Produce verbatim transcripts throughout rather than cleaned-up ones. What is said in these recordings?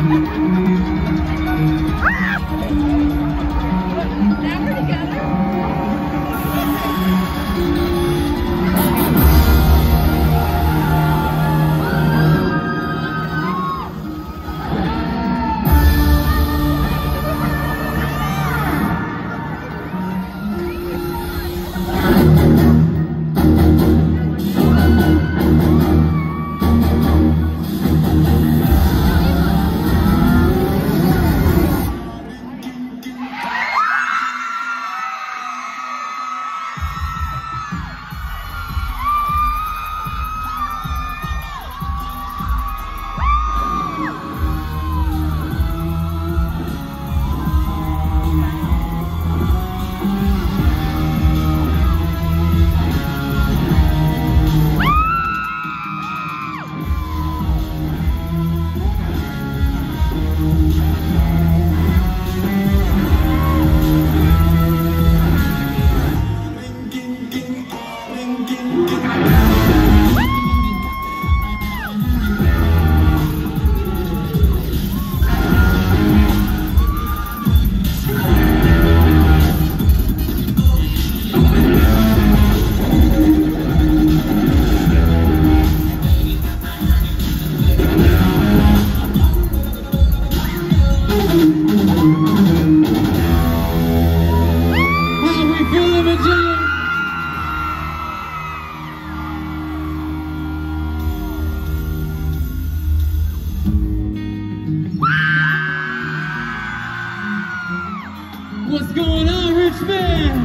What's going on, Richmond?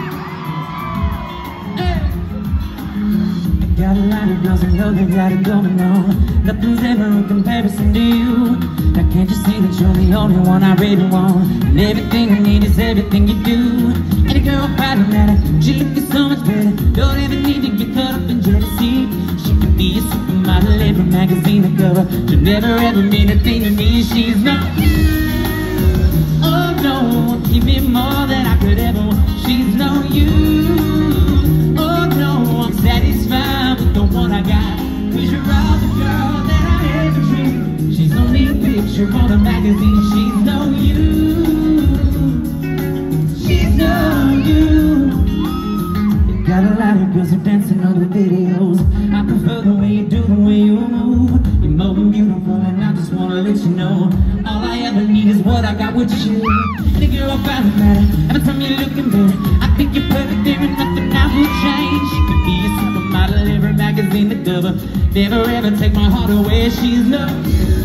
Hey. Got a lot of girls and know they got it going on. Nothing's ever in comparison to you. Now can't you see that you're the only one I really want? And everything I need is everything you do. Any girl probably matter, she looking so much better. Don't ever need to get caught up in jealousy. She could be a supermodel, every magazine to cover. She'll never ever mean a thing to me. She's not you. Oh no, give me more than I could ever want. She's no you. Oh no, I'm satisfied with the one I got. Cause you're all the girl that I ever dreamed. She's only a picture on a magazine. She's no you. She's no you. Got a lot of girls who dancing on the videos. I prefer the way you do, the way you move. You're more than beautiful and I just wanna let you know, all I ever need is what I got with you. And if you're all about it matter, every time you're looking better, I think you're perfect there and nothing I would change. She could be a supermodel, every magazine to cover. Never ever take my heart away, she's no